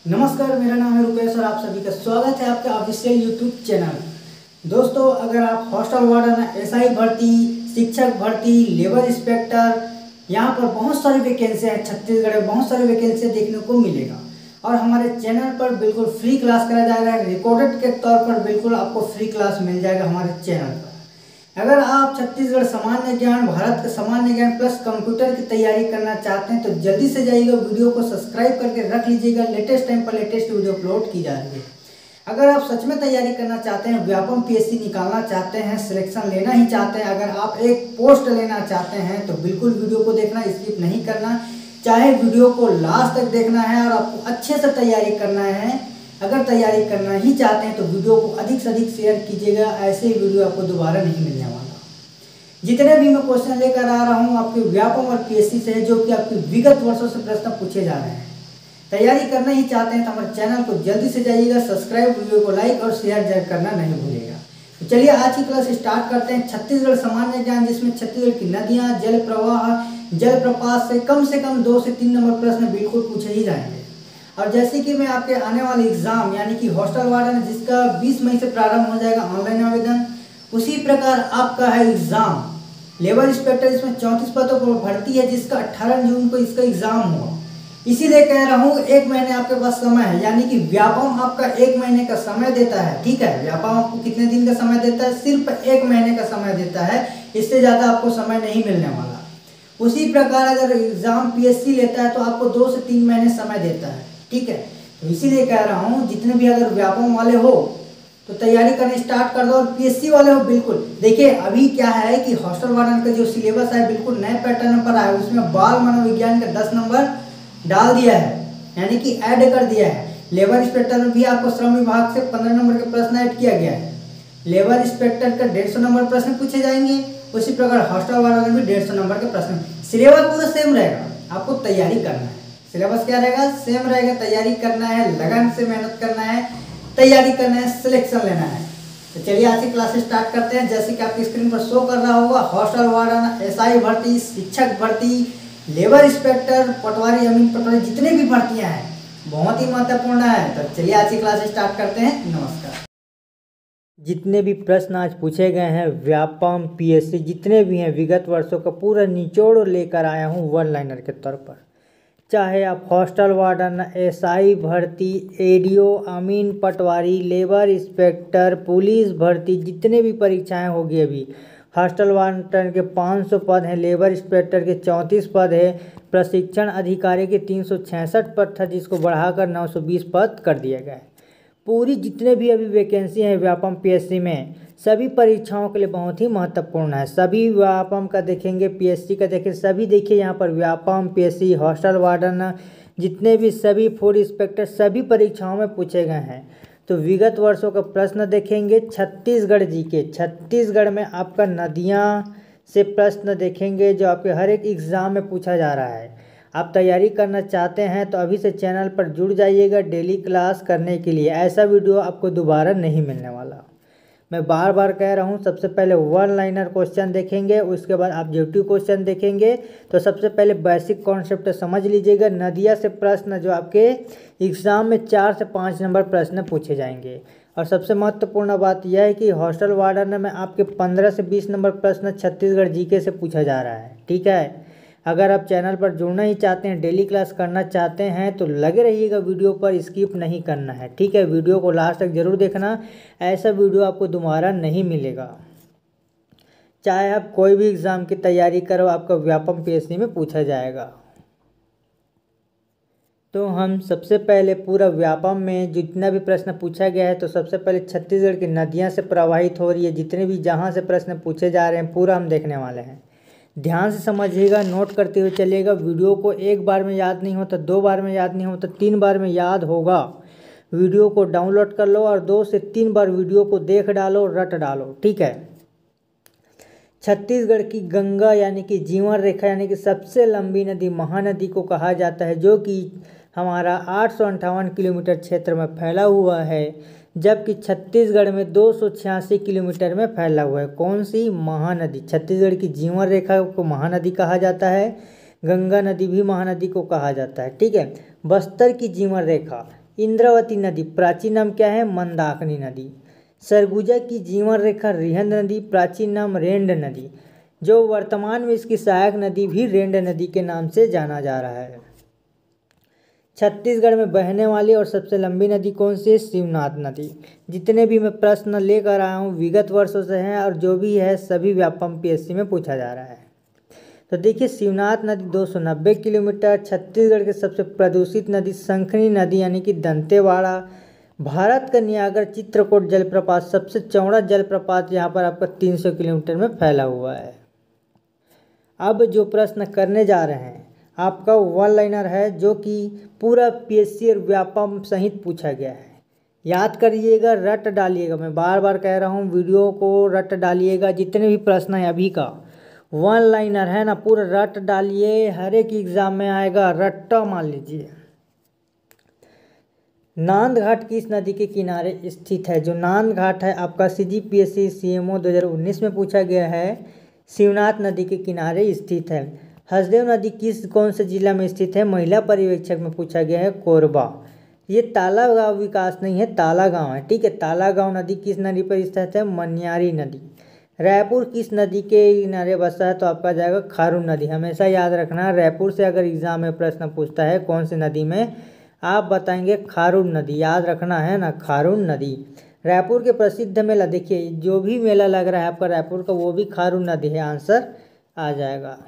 नमस्कार, मेरा नाम है रुपेश और आप सभी का स्वागत है आपके ऑफिशियल यूट्यूब चैनल में। दोस्तों, अगर आप हॉस्टल वार्डन, एसआई भर्ती, शिक्षक भर्ती, लेबर इंस्पेक्टर, यहाँ पर बहुत सारी वैकेंसी हैं। छत्तीसगढ़ में बहुत सारी वैकेंसी देखने को मिलेगा और हमारे चैनल पर बिल्कुल फ्री क्लास कराया जा रहा है। रिकॉर्डेड के तौर पर बिल्कुल आपको फ्री क्लास मिल जाएगा हमारे चैनल पर। अगर आप छत्तीसगढ़ सामान्य ज्ञान, भारत का सामान्य ज्ञान प्लस कंप्यूटर की तैयारी करना चाहते हैं तो जल्दी से जाइएगा, वीडियो को सब्सक्राइब करके रख लीजिएगा। लेटेस्ट टाइम पर लेटेस्ट वीडियो अपलोड की जा रही है। अगर आप सच में तैयारी करना चाहते हैं, व्यापम पीएससी निकालना चाहते हैं, सिलेक्शन लेना ही चाहते हैं, अगर आप एक पोस्ट लेना चाहते हैं तो बिल्कुल वीडियो को देखना, स्किप नहीं करना। चाहे वीडियो को लास्ट तक देखना है और आपको अच्छे से तैयारी करना है। अगर तैयारी करना ही चाहते हैं तो वीडियो को अधिक से अधिक शेयर कीजिएगा। ऐसे ही वीडियो आपको दोबारा नहीं मिलने वाला। जितने भी मैं क्वेश्चन लेकर आ रहा हूँ आपके व्यापम और पीएससी से, जो कि आपके विगत वर्षों से प्रश्न पूछे जा रहे हैं। तैयारी करना ही चाहते हैं तो हमारे चैनल को जल्दी से जाइएगा, सब्सक्राइब, वीडियो को लाइक और शेयर जरूर करना नहीं भूलिएगा। तो चलिए आज की क्लास स्टार्ट करते हैं। छत्तीसगढ़ सामान्य ज्ञान, जिसमें छत्तीसगढ़ की नदियाँ, जल प्रवाह, जल प्रपात से कम 2 से 3 नंबर प्रश्न बिल्कुल पूछे ही जाएंगे। और जैसे कि मैं आपके आने वाले एग्जाम यानी कि हॉस्टल वार्डन, जिसका 20 मई से प्रारंभ हो जाएगा ऑनलाइन आवेदन, उसी प्रकार आपका है एग्जाम लेबर इंस्पेक्टर, इसमें 34 पदों पर भर्ती है, जिसका 18 जून को इसका एग्जाम हुआ। इसीलिए कह रहा हूँ 1 महीने आपके पास समय है, यानी कि व्यापम आपका 1 महीने का समय देता है। ठीक है, व्यापम आपको कितने दिन का समय देता है? सिर्फ 1 महीने का समय देता है, इससे ज़्यादा आपको समय नहीं मिलने वाला। उसी प्रकार अगर एग्जाम पीएससी लेता है तो आपको 2 से 3 महीने समय देता है। ठीक है, तो इसीलिए कह रहा हूँ जितने भी अगर व्यापम वाले हो तो तैयारी करना स्टार्ट कर दो, और पीएससी वाले हो बिल्कुल देखिए। अभी क्या है कि हॉस्टल वार्डन का जो सिलेबस है बिल्कुल नए पैटर्न पर आया है। उसमें बाल मनोविज्ञान का 10 नंबर डाल दिया है, यानी कि ऐड कर दिया है। लेबर इंस्पेक्टर में भी आपको श्रम विभाग से 15 नंबर के प्रश्न ऐड किया गया है। लेबर इंस्पेक्टर का 150 नंबर प्रश्न पूछे जाएंगे। उसी प्रकार हॉस्टल वार्डन में भी 150 नंबर के प्रश्न। सिलेबस पूरा सेम रहेगा, आपको तैयारी करना है। सिलेबस क्या रहेगा? सेम रहेगा। तैयारी करना है, लगन से मेहनत करना है, तैयारी करना है, सिलेक्शन लेना है। तो चलिए आज की क्लास स्टार्ट करते हैं। जैसे कि आपकी स्क्रीन पर शो कर रहा होगा, हॉस्टल वार्डन, एसआई भर्ती, शिक्षक भर्ती, लेबर इंस्पेक्टर, पटवारी, अमीन पटवारी, जितने भी भर्तियां हैं बहुत ही महत्वपूर्ण है। तो चलिए आज की क्लास स्टार्ट करते हैं। नमस्कार। जितने भी प्रश्न आज पूछे गए हैं व्यापम, पीएससी, जितने भी हैं विगत वर्षों का पूरा निचोड़ लेकर आया हूँ वन लाइनर के तौर पर। चाहे आप हॉस्टल वार्डन, एसआई भर्ती, एडीओ, अमीन पटवारी, लेबर इंस्पेक्टर, पुलिस भर्ती, जितने भी परीक्षाएं होगी अभी, हॉस्टल वार्डन के 500 पद हैं, लेबर इंस्पेक्टर के 34 पद है, प्रशिक्षण अधिकारी के 366 पद था, जिसको बढ़ाकर 920 पद कर दिया गया है। पूरी जितने भी अभी वैकेंसी हैं व्यापम पीएससी में, सभी परीक्षाओं के लिए बहुत ही महत्वपूर्ण है। सभी व्यापम का देखेंगे, पीएससी का देखें, सभी देखिए यहाँ पर व्यापम, पीएससी, हॉस्टल वार्डन, जितने भी सभी फूड इंस्पेक्टर, सभी परीक्षाओं में पूछे गए हैं। तो विगत वर्षों का प्रश्न देखेंगे। छत्तीसगढ़ जी के, छत्तीसगढ़ में आपका नदियाँ से प्रश्न देखेंगे, जो आपके हर एक एग्ज़ाम में पूछा जा रहा है। आप तैयारी करना चाहते हैं तो अभी से चैनल पर जुड़ जाइएगा डेली क्लास करने के लिए। ऐसा वीडियो आपको दोबारा नहीं मिलने वाला। मैं बार बार कह रहा हूँ, सबसे पहले वन लाइनर क्वेश्चन देखेंगे, उसके बाद ऑब्जेक्टिव क्वेश्चन देखेंगे। तो सबसे पहले बेसिक कॉन्सेप्ट समझ लीजिएगा। नदिया से प्रश्न जो आपके एग्ज़ाम में 4 से 5 नंबर प्रश्न पूछे जाएंगे। और सबसे महत्वपूर्ण बात यह है कि हॉस्टल वार्डन में आपके 15 से 20 नंबर प्रश्न छत्तीसगढ़ जीके से पूछा जा रहा है। ठीक है, अगर आप चैनल पर जुड़ना ही चाहते हैं, डेली क्लास करना चाहते हैं तो लगे रहिएगा, वीडियो पर स्किप नहीं करना है। ठीक है, वीडियो को लास्ट तक जरूर देखना, ऐसा वीडियो आपको दोबारा नहीं मिलेगा। चाहे आप कोई भी एग्ज़ाम की तैयारी करो, आपका व्यापम पीएससी में पूछा जाएगा। तो हम सबसे पहले पूरा व्यापम में जितना भी प्रश्न पूछा गया है, तो सबसे पहले छत्तीसगढ़ की नदियाँ से प्रवाहित हो रही है, जितने भी जहाँ से प्रश्न पूछे जा रहे हैं पूरा हम देखने वाले हैं। ध्यान से समझिएगा, नोट करते हुए चलिएगा। वीडियो को एक बार में याद नहीं होता, 2 बार में याद नहीं होता, 3 बार में याद होगा। वीडियो को डाउनलोड कर लो और 2 से 3 बार वीडियो को देख डालो, रट डालो। ठीक है, छत्तीसगढ़ की गंगा यानी कि जीवन रेखा यानी कि सबसे लंबी नदी महानदी को कहा जाता है, जो कि हमारा 858 किलोमीटर क्षेत्र में फैला हुआ है, जबकि छत्तीसगढ़ में 286 किलोमीटर में फैला हुआ है। कौन सी? महानदी। छत्तीसगढ़ की जीवन रेखा को महानदी कहा जाता है, गंगा नदी भी महानदी को कहा जाता है। ठीक है, बस्तर की जीवन रेखा इंद्रावती नदी प्राचीन नाम क्या है? मंदाकिनी नदी। सरगुजा की जीवन रेखा रिहंद नदी प्राचीन नाम रेंड नदी, जो वर्तमान में इसकी सहायक नदी भी रेंड नदी के नाम से जाना जा रहा है। छत्तीसगढ़ में बहने वाली और सबसे लंबी नदी कौन सी है? शिवनाथ नदी। जितने भी मैं प्रश्न लेकर आया हूँ विगत वर्षों से हैं और जो भी है सभी व्यापम पीएससी में पूछा जा रहा है। तो देखिए शिवनाथ नदी 290 किलोमीटर। छत्तीसगढ़ की सबसे प्रदूषित नदी शंखनी नदी यानी कि दंतेवाड़ा। भारत का नियाग्रा चित्रकूट जलप्रपात सबसे चौड़ा जलप्रपात यहाँ पर आपका 300 किलोमीटर में फैला हुआ है। अब जो प्रश्न करने जा रहे हैं आपका वन लाइनर है, जो कि पूरा पीएससी और व्यापम सहित पूछा गया है। याद करिएगा, रट डालिएगा, मैं बार बार कह रहा हूँ वीडियो को रट डालिएगा। जितने भी प्रश्न है अभी का वन लाइनर है ना, पूरा रट डालिए, हर एक एग्जाम में आएगा, रट्टा मान लीजिए। नांद घाट किस नदी के किनारे स्थित है? जो नांद घाट है आपका CGPSC CMO 2019 में पूछा गया है, शिवनाथ नदी के किनारे स्थित है। हसदेव नदी कौन से जिला में स्थित है? महिला पर्यवेक्षक में पूछा गया है, कोरबा। ये तालागांव विकास नहीं है, तालागांव है, ठीक है। तालागांव नदी किस नदी पर स्थित है? मनियारी नदी। रायपुर किस नदी के किनारे बसा है? तो आपका जाएगा खारून नदी। हमेशा याद रखना, रायपुर से अगर एग्जाम में प्रश्न पूछता है कौन सी नदी में, आप बताएंगे खारून नदी, याद रखना है ना, खारून नदी। रायपुर के प्रसिद्ध मेला, देखिए जो भी मेला लग रहा है आपका रायपुर का वो भी खारून नदी है, आंसर आ जाएगा।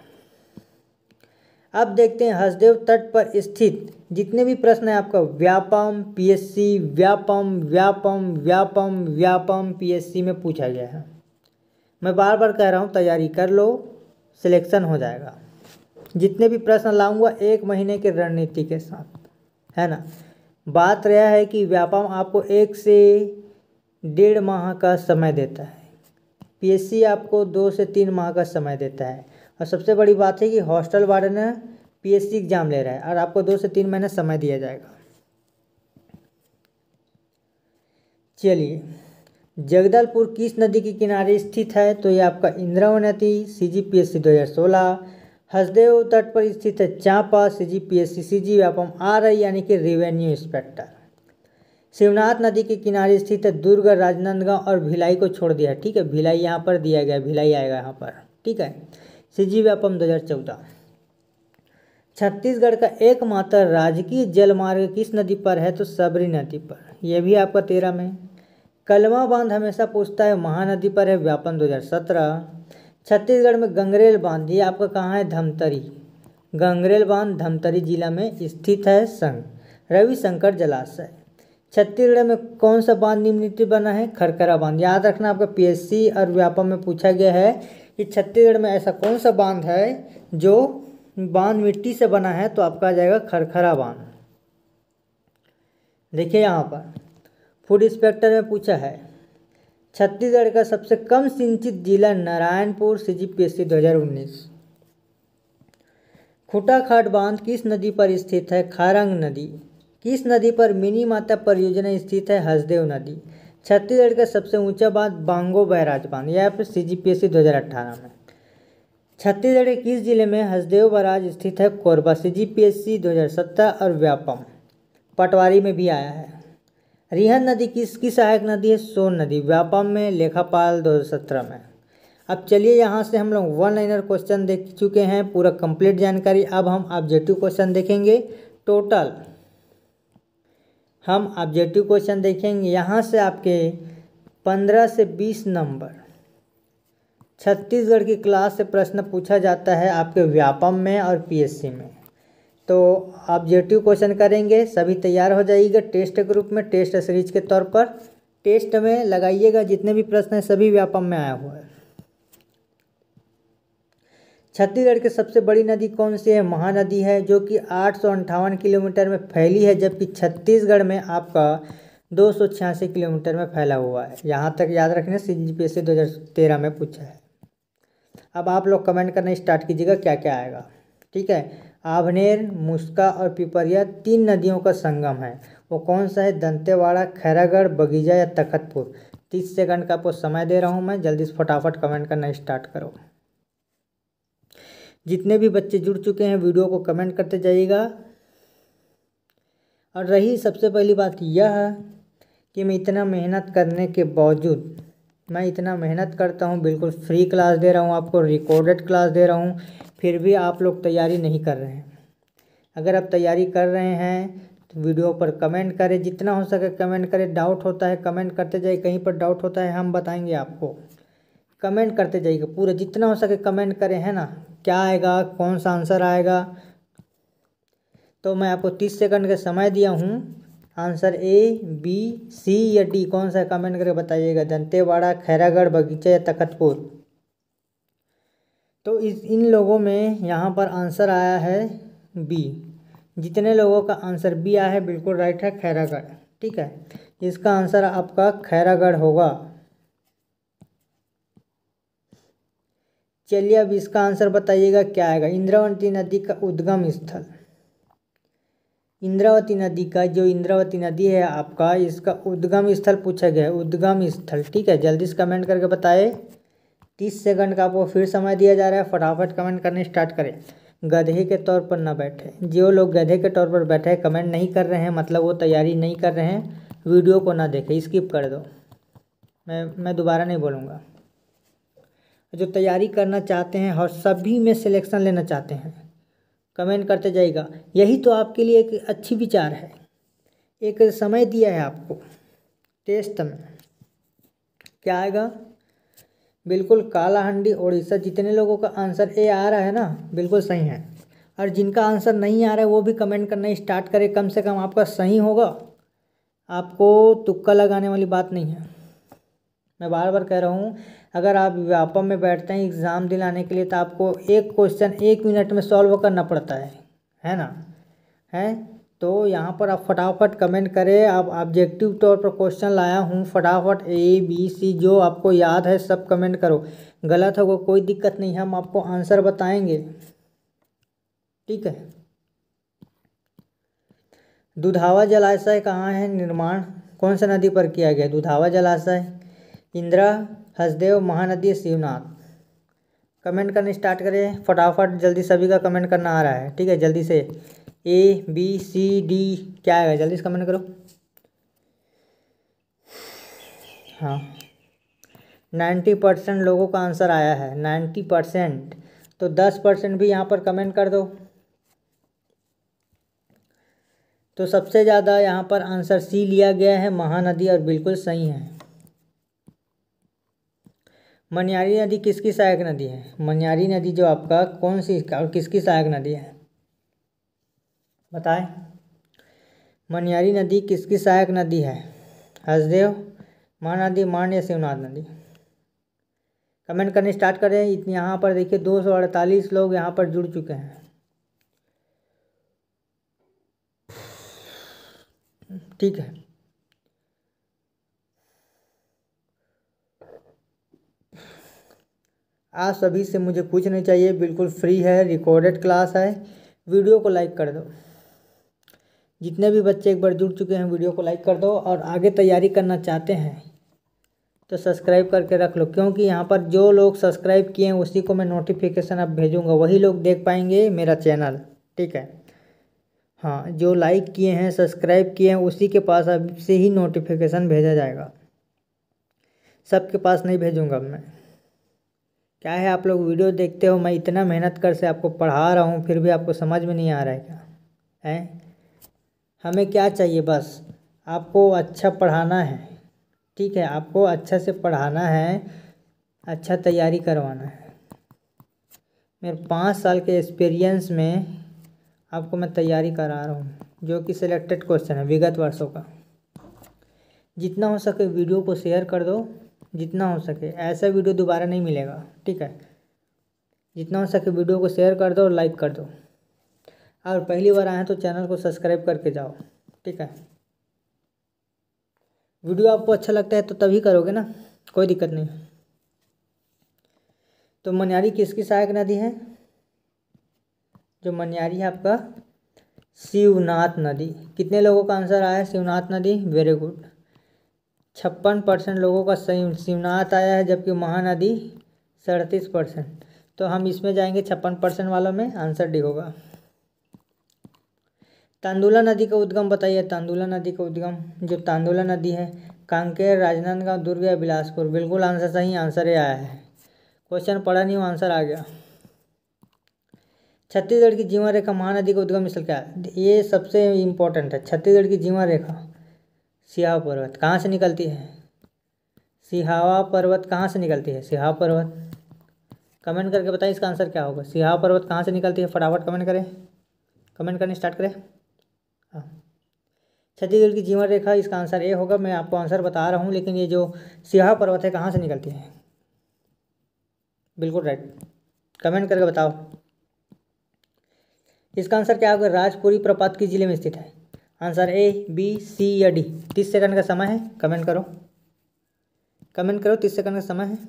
अब देखते हैं हसदेव तट पर स्थित जितने भी प्रश्न है आपका व्यापम पीएससी व्यापम व्यापम व्यापम व्यापम पीएससी में पूछा गया है। मैं बार बार कह रहा हूँ तैयारी कर लो, सिलेक्शन हो जाएगा। जितने भी प्रश्न लाऊंगा 1 महीने की रणनीति के साथ, है ना। बात रहा है कि व्यापम आपको 1 से 1.5 माह का समय देता है, पीएससी आपको 2 से 3 माह का समय देता है। और सबसे बड़ी बात है कि हॉस्टल वार्डन पीएससी एग्जाम ले रहा है और आपको 2 से 3 महीने समय दिया जाएगा। चलिए, जगदलपुर किस नदी के किनारे स्थित है? तो ये आपका इंद्रावती, CGPSC 2016। हसदेव तट पर स्थित है चांपा, CGPSC CG व्यापम आ रही यानी कि रेवेन्यू इंस्पेक्टर। शिवनाथ नदी के किनारे स्थित है दुर्ग, राजनांदगांव और भिलाई को छोड़ दिया है, ठीक है। भिलाई यहाँ पर दिया गया, भिलाई आएगा यहाँ पर, ठीक है। CG व्यापम 2014। छत्तीसगढ़ का एकमात्र राजकीय जलमार्ग किस नदी पर है? तो सबरी नदी पर, यह भी आपका 13 में। कलमा बांध हमेशा पूछता है, महानदी पर है, व्यापम 2017। छत्तीसगढ़ में गंगरेल बांध, ये आपका कहाँ है? धमतरी। गंगरेल बांध धमतरी जिला में स्थित है। रविशंकर जलाशय। छत्तीसगढ़ में कौन सा बांध निम्नलिखित बना है? खरखरा बांध। याद रखना, आपका पीएससी और व्यापम में पूछा गया है कि छत्तीसगढ़ में ऐसा कौन सा बांध है जो बांध मिट्टी से बना है, तो आपका आ जाएगा खरखरा बांध। देखिए यहाँ पर फूड इंस्पेक्टर में पूछा है, छत्तीसगढ़ का सबसे कम सिंचित जिला नारायणपुर, CGPSC 2019। खूटाखाट बांध किस नदी पर स्थित है? खारंग नदी। किस नदी पर मिनी माता परियोजना स्थित है? हसदेव नदी। छत्तीसगढ़ का सबसे ऊंचा बांध बांगो बैराज बांध, यह पर CGPSC 2018 में। छत्तीसगढ़ के किस जिले में हसदेव बैराज स्थित है? कोरबा, CGPSC 2017 और व्यापम पटवारी में भी आया है। रिहंद नदी किसकी सहायक नदी है? सोन नदी, व्यापम में, लेखापाल 2017 में। अब चलिए यहाँ से हम लोग वन लाइनर क्वेश्चन देख चुके हैं, पूरा कंप्लीट जानकारी। अब हम ऑब्जेक्टिव क्वेश्चन देखेंगे। टोटल हम ऑब्जेक्टिव क्वेश्चन देखेंगे, यहाँ से आपके 15 से 20 नंबर छत्तीसगढ़ की क्लास से प्रश्न पूछा जाता है आपके व्यापम में और पीएससी में। तो ऑब्जेक्टिव क्वेश्चन करेंगे, सभी तैयार हो जाइएगा। टेस्ट ग्रुप में टेस्ट सीरीज के तौर पर टेस्ट में लगाइएगा, जितने भी प्रश्न हैं सभी व्यापम में आया हुआ है। छत्तीसगढ़ की सबसे बड़ी नदी कौन सी है? महानदी है, जो कि 858 किलोमीटर में फैली है, जबकि छत्तीसगढ़ में आपका 286 किलोमीटर में फैला हुआ है। यहाँ तक याद रखना, CGPSC 2013 में पूछा है। अब आप लोग कमेंट करना स्टार्ट कीजिएगा क्या क्या आएगा, ठीक है। आभनेर, मुस्का और पिपरिया 3 नदियों का संगम है, वो कौन सा है? दंतेवाड़ा, खैरागढ़, बगीजा या तखतपुर। 30 सेकंड का आपको समय दे रहा हूँ मैं, जल्दी से फटाफट कमेंट करना स्टार्ट करो। जितने भी बच्चे जुड़ चुके हैं वीडियो को कमेंट करते जाइएगा और रही सबसे पहली बात यह है कि मैं इतना मेहनत करने के बावजूद, मैं इतना मेहनत करता हूँ, बिल्कुल फ्री क्लास दे रहा हूँ आपको, रिकॉर्डेड क्लास दे रहा हूँ, फिर भी आप लोग तैयारी नहीं कर रहे हैं। अगर आप तैयारी कर रहे हैं तो वीडियो पर कमेंट करें, जितना हो सके कमेंट करें। डाउट होता है कमेंट करते जाइए, कहीं पर डाउट होता है हम बताएंगे आपको। कमेंट करते जाइएगा, पूरा जितना हो सके कमेंट करें, है ना। क्या आएगा, कौन सा आंसर आएगा, तो मैं आपको 30 सेकंड का समय दिया हूँ। आंसर ए, बी, सी या डी कौन सा कमेंट करके बताइएगा। दंतेवाड़ा, खैरागढ़, बगीचा या तखतपुर। तो इन लोगों में यहाँ पर आंसर आया है बी। जितने लोगों का आंसर बी आया है बिल्कुल राइट है, खैरागढ़। ठीक है, इसका आंसर आपका खैरागढ़ होगा। चलिए अब इसका आंसर बताइएगा क्या आएगा। इंद्रावती नदी का उद्गम स्थल, इंद्रावती नदी का जो इंद्रावती नदी है आपका, इसका उद्गम स्थल पूछा गया है, उद्गम स्थल। ठीक है, जल्दी से कमेंट करके बताए। 30 सेकंड का आपको फिर समय दिया जा रहा है, फटाफट कमेंट करने स्टार्ट करें। गधे के तौर पर ना बैठे, जो लोग गधे के तौर पर बैठे हैं कमेंट नहीं कर रहे हैं, मतलब वो तैयारी नहीं कर रहे हैं, वीडियो को ना देखें, स्किप कर दो। मैं दोबारा नहीं बोलूँगा। जो तैयारी करना चाहते हैं और सभी में सिलेक्शन लेना चाहते हैं कमेंट करते जाइएगा। यही तो आपके लिए एक अच्छी विचार है। एक समय दिया है आपको टेस्ट में, क्या आएगा, बिल्कुल कालाहांडी उड़ीसा। जितने लोगों का आंसर ए आ रहा है ना बिल्कुल सही है, और जिनका आंसर नहीं आ रहा है वो भी कमेंट करना स्टार्ट करें, कम से कम आपका सही होगा। आपको तुक्का लगाने वाली बात नहीं है। मैं बार बार कह रहा हूँ, अगर आप व्यापम में बैठते हैं एग्ज़ाम दिलाने के लिए तो आपको एक क्वेश्चन 1 मिनट में सॉल्व करना पड़ता है ना, है। तो यहाँ पर आप फटाफट कमेंट करें। आप ऑब्जेक्टिव तौर पर क्वेश्चन लाया हूँ, फटाफट ए बी सी जो आपको याद है सब कमेंट करो। गलत होगा कोई दिक्कत नहीं, हम आपको आंसर बताएंगे। ठीक है, दुधावा जलाशय कहाँ है निर्माण, कौन सा नदी पर किया गया। दुधावा जलाशय, इंदिरा, हसदेव, महानदी, शिवनाथ। कमेंट करने स्टार्ट करें फटाफट, जल्दी सभी का कमेंट करना आ रहा है। ठीक है, जल्दी से ए बी सी डी क्या आएगा, जल्दी से कमेंट करो। हाँ, 90% लोगों का आंसर आया है, 90%। तो 10% भी यहाँ पर कमेंट कर दो। तो सबसे ज़्यादा यहाँ पर आंसर सी लिया गया है, महानदी, और बिल्कुल सही है। मनियारी नदी किसकी सहायक नदी है। मनियारी नदी जो आपका कौन सी और किसकी सहायक नदी है बताएं। मनियारी नदी किसकी सहायक नदी है, हसदेव, महानदी, मान या शिवनाथ नदी। कमेंट करने स्टार्ट करें। यहाँ पर देखिए 248 लोग यहाँ पर जुड़ चुके हैं। ठीक है, आप सभी से मुझे कुछ नहीं चाहिए, बिल्कुल फ्री है, रिकॉर्डेड क्लास है। वीडियो को लाइक कर दो। जितने भी बच्चे एक बार जुड़ चुके हैं वीडियो को लाइक कर दो, और आगे तैयारी करना चाहते हैं तो सब्सक्राइब करके रख लो, क्योंकि यहाँ पर जो लोग सब्सक्राइब किए हैं उसी को मैं नोटिफिकेशन अब भेजूँगा, वही लोग देख पाएंगे मेरा चैनल। ठीक है, हाँ, जो लाइक किए हैं सब्सक्राइब किए हैं उसी के पास अब से ही नोटिफिकेशन भेजा जाएगा, सबके पास नहीं भेजूँगा मैं। क्या है, आप लोग वीडियो देखते हो, मैं इतना मेहनत कर से आपको पढ़ा रहा हूँ फिर भी आपको समझ में नहीं आ रहा है क्या है। हमें क्या चाहिए, बस आपको अच्छा पढ़ाना है। ठीक है, आपको अच्छा से पढ़ाना है, अच्छा तैयारी करवाना है। मेरे 5 साल के एक्सपीरियंस में आपको मैं तैयारी करा रहा हूँ, जो कि सिलेक्टेड क्वेश्चन है विगत वर्षों का। जितना हो सके वीडियो को शेयर कर दो, जितना हो सके, ऐसा वीडियो दोबारा नहीं मिलेगा। ठीक है, जितना हो सके वीडियो को शेयर कर दो और लाइक कर दो, और पहली बार आए हैं तो चैनल को सब्सक्राइब करके जाओ। ठीक है, वीडियो आपको अच्छा लगता है तो तभी करोगे ना, कोई दिक्कत नहीं। तो मनियारी किसकी सहायक नदी है, जो मनियारी है आपका शिवनाथ नदी। कितने लोगों का आंसर आया है शिवनाथ नदी, वेरी गुड। 56% लोगों का सही शिवनाथ आया है, जबकि महानदी 37%। तो हम इसमें जाएंगे 56% वालों में, आंसर डी होगा। तांदुला नदी का उद्गम बताइए। तांदुला नदी का उद्गम, जो तांदुला नदी है, कांकेर, राजनांदगांव, दुर्ग या बिलासपुर। बिल्कुल आंसर सही, आंसर ये आया है। क्वेश्चन पढ़ा नहीं हूँ, आंसर आ गया। छत्तीसगढ़ की जीवन रेखा महानदी का उद्गम स्थल क्या है? ये सबसे इम्पोर्टेंट है। छत्तीसगढ़ की जीवन रेखा सिहावा पर्वत कहाँ से निकलती है? सिहावा पर्वत कहाँ से निकलती है? सिहावा पर्वत, कमेंट करके बताइए इसका आंसर क्या होगा। सिहावा पर्वत कहाँ से निकलती है? फटाफट कमेंट करें, कमेंट करने स्टार्ट करें। हाँ, छत्तीसगढ़ की जीवन रेखा, इसका आंसर ए होगा। मैं आपको आंसर बता रहा हूँ, लेकिन ये जो सिहावा पर्वत है कहाँ से निकलती है? बिल्कुल राइट, कमेंट करके बताओ। इसका आंसर क्या होगा? राजपुरी प्रपात किस जिले में स्थित है? आंसर ए, बी, सी या डी। 30 सेकंड का समय है, कमेंट करो, कमेंट करो। 30 सेकंड का समय है।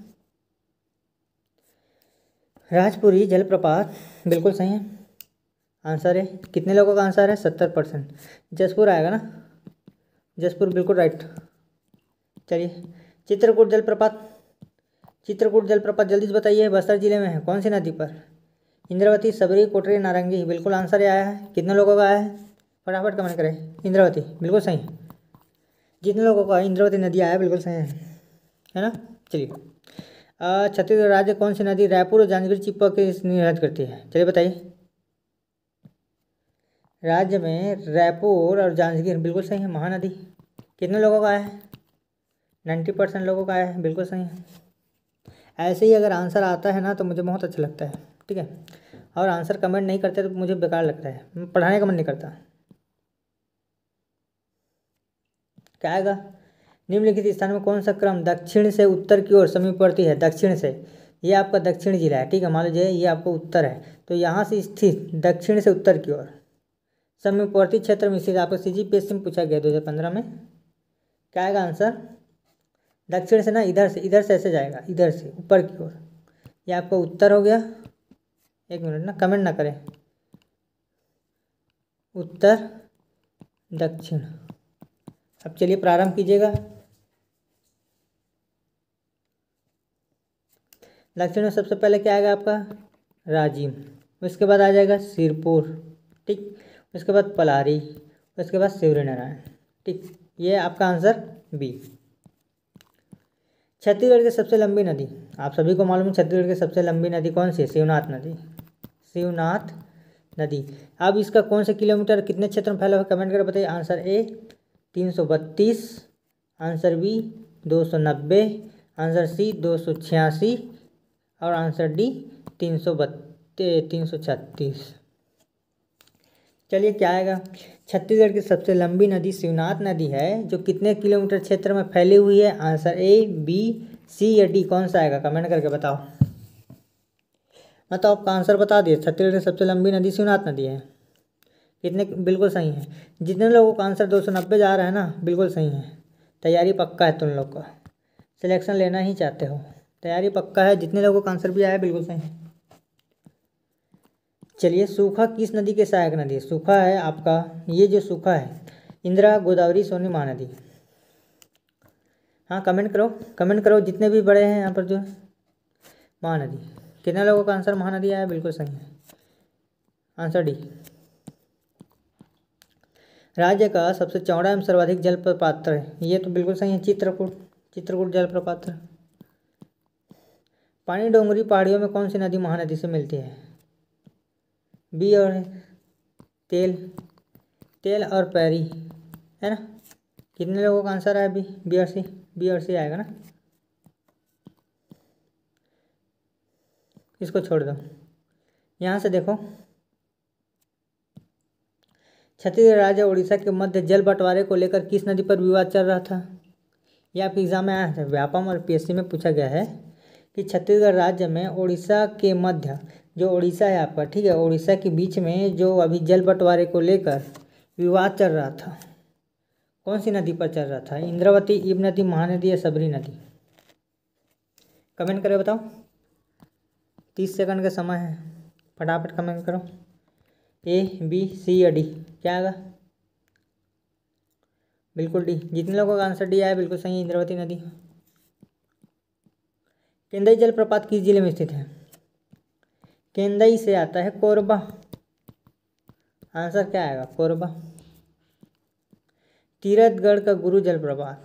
राजपुरी जलप्रपात बिल्कुल सही है, आंसर है। कितने लोगों का आंसर है? 70%। जसपुर आएगा ना, जसपुर बिल्कुल राइट। चलिए, चित्रकूट जलप्रपात, चित्रकूट जलप्रपात जल्दी से बताइए, बस्तर जिले में है, कौन सी नदी पर? इंद्रावती, सबरी, कोटरी, नारंगी। बिल्कुल आंसर आया है। कितने लोगों का आया है? फटाफट कमेंट करें। इंद्रावती बिल्कुल सही, जितने लोगों का इंद्रावती नदी आया है बिल्कुल सही है ना। चलिए, छत्तीसगढ़ राज्य कौन सी नदी रायपुर और जांजगीर चिपक के निर्धारित करती है? चलिए बताइए। राज्य में रायपुर और जांजगीर, बिल्कुल सही है। महानदी, कितने लोगों का आया है? 90% लोगों का आया है, बिल्कुल सही है। ऐसे ही अगर आंसर आता है ना तो मुझे बहुत अच्छा लगता है, ठीक है। और आंसर कमेंट नहीं करते तो मुझे बेकार लगता है, पढ़ाने का मन नहीं करता। क्या आएगा? निम्नलिखित स्थान में कौन सा क्रम दक्षिण से उत्तर की ओर समीपवर्ती है? दक्षिण से, ये आपका दक्षिण जिला है, ठीक है। मान लीजिए ये आपका उत्तर है, तो यहाँ से स्थित दक्षिण से उत्तर की ओर समीपवर्ती क्षेत्र में स्थित, आपको CGPSC में पूछा गया 2015 में। क्या आएगा आंसर? दक्षिण से ना, इधर से ऐसे जाएगा, इधर से ऊपर की ओर। ये आपका उत्तर हो गया। एक मिनट ना, कमेंट ना करें। उत्तर, दक्षिण। अब चलिए प्रारंभ कीजिएगा। दक्षिण में सबसे पहले क्या आएगा आपका? राजिम, उसके बाद आ जाएगा सिरपुर, ठीक। उसके बाद पलारी, उसके बाद शिवरीनारायण, ठीक। ये आपका आंसर बी। छत्तीसगढ़ की सबसे लंबी नदी, आप सभी को मालूम है छत्तीसगढ़ की सबसे लंबी नदी कौन सी है? शिवनाथ नदी, शिवनाथ नदी। अब इसका कौन से किलोमीटर कितने क्षेत्र में फैला हुआ, कमेंट करके बताइए। Answer A 332, answer B 290, answer C 286 और आंसर डी 336। चलिए, क्या आएगा? छत्तीसगढ़ की सबसे लंबी नदी शिवनाथ नदी है, जो कितने किलोमीटर क्षेत्र में फैली हुई है? आंसर ए, बी, सी या डी, कौन सा आएगा? कमेंट करके बताओ। मैं तो आपका आंसर बता दिए, छत्तीसगढ़ की सबसे लंबी नदी शिवनाथ नदी है। कितने? बिल्कुल सही है। जितने लोगों का आंसर 290 जा रहा है ना, बिल्कुल सही है। तैयारी पक्का है तुम लोग का, सिलेक्शन लेना ही चाहते हो, तैयारी पक्का है। जितने लोगों का आंसर भी आया बिल्कुल सही है। चलिए, सूखा किस नदी के सहायक नदी है? सूखा है आपका, ये जो सूखा है, इंदिरा, गोदावरी, सोनी, महानदी। हाँ, कमेंट करो, कमेंट करो, जितने भी बड़े हैं यहाँ पर जो है। महानदी, कितने लोगों का आंसर महानदी आया? बिल्कुल सही है, आंसर डी। राज्य का सबसे चौड़ा एवं सर्वाधिक जलप्रपात है, ये तो बिल्कुल सही है, चित्रकूट, चित्रकूट जलप्रपात। पानी डोंगरी पहाड़ियों में कौन सी नदी महानदी से मिलती है? बी और तेल, तेल और पैरी, है ना। कितने लोगों का आंसर है? बी और सी, बी और सी आएगा ना। इसको छोड़ दो, यहाँ से देखो। छत्तीसगढ़ राज्य उड़ीसा के मध्य जल बंटवारे को लेकर किस नदी पर विवाद चल रहा था? यह आपके एग्जाम में आया था, व्यापम और PSC में पूछा गया है कि छत्तीसगढ़ राज्य में उड़ीसा के मध्य, जो उड़ीसा है आपका, ठीक है, उड़ीसा के बीच में जो अभी जल बंटवारे को लेकर विवाद चल रहा था, कौन सी नदी पर चल रहा था? इंद्रावती, इबनदी, महानदी या सबरी नदी? कमेंट करें, बताओ। 30 सेकंड का समय है, फटाफट कमेंट करो। ए, बी, सी या डी, क्या आएगा? बिल्कुल डी। जितने लोगों का आंसर डी आया बिल्कुल सही है, इंद्रावती नदी। केंदई जलप्रपात किस जिले में स्थित है? केंदई से आता है कोरबा, आंसर क्या आएगा? कोरबा। तीरथगढ़ का गुरु जलप्रपात।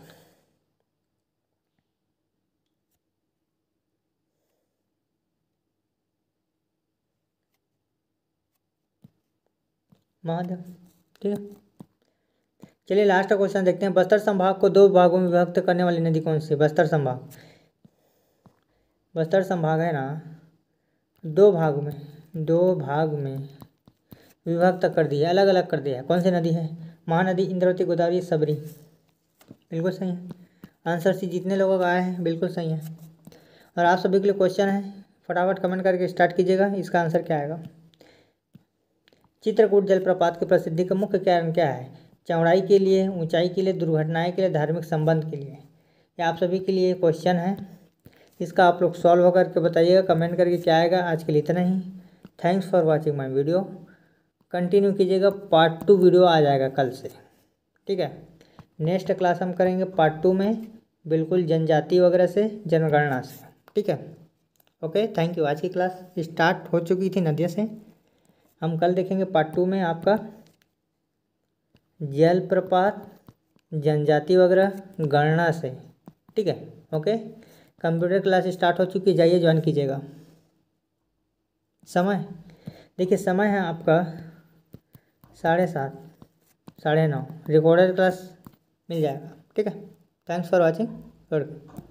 महादेव। ठीक है, चलिए लास्ट का क्वेश्चन देखते हैं। बस्तर संभाग को 2 भागों में विभक्त करने वाली नदी कौन सी है? बस्तर संभाग, बस्तर संभाग है ना, 2 भाग में विभक्त कर दिया, अलग अलग कर दिया है। कौन सी नदी है? महानदी, इंद्रावती, गोदावरी, सबरी। बिल्कुल सही है आंसर। सी जितने लोगों का आया है बिल्कुल सही है। और आप सभी के लिए क्वेश्चन है, फटाफट कमेंट करके स्टार्ट कीजिएगा। इसका आंसर क्या आएगा? चित्रकूट जलप्रपात की प्रसिद्धि का मुख्य कारण क्या है? चौड़ाई के लिए, ऊंचाई के लिए, दुर्घटनाएं के लिए, धार्मिक संबंध के लिए। ये आप सभी के लिए क्वेश्चन है, इसका आप लोग सॉल्व करके बताइएगा कमेंट करके क्या आएगा। आज के लिए इतना ही। Thanks for watching my video. Continue कीजिएगा, पार्ट 2 वीडियो आ जाएगा कल से। ठीक है, नेक्स्ट क्लास हम करेंगे पार्ट 2 में, बिल्कुल जनजाति वगैरह से, जनगणना से। ठीक है, ओके, थैंक यू। आज की क्लास स्टार्ट हो चुकी थी नदिया से। हम कल देखेंगे पार्ट 2 में आपका जलप्रपात, जनजाति वगैरह, गणना से। ठीक है, ओके। कंप्यूटर क्लास स्टार्ट हो चुकी है, जाइए ज्वाइन कीजिएगा। समय देखिए, समय है आपका 7:30, 9:30। रिकॉर्डेड क्लास मिल जाएगा। ठीक है, थैंक्स फॉर वॉचिंग। गुड।